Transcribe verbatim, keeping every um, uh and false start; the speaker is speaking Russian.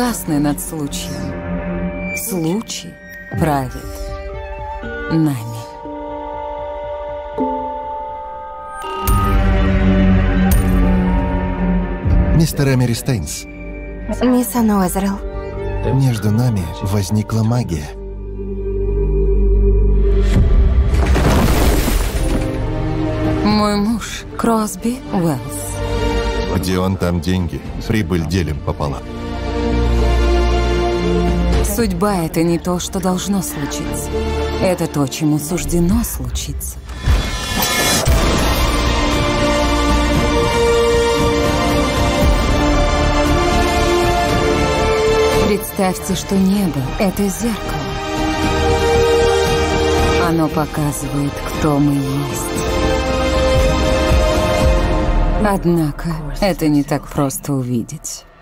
властны над случаем. Случай правит нами. Мистер Эмери Стейнс, Мисс Анна Уэзерилл. между нами возникла магия. Мой муж Кросби Уэллс. Где он, там деньги. Прибыль делим пополам. Судьба — это не то, что должно случиться. Это то, чему суждено случиться. Представьте, что небо — это зеркало. Оно показывает, кто мы есть. Однако это не так просто увидеть.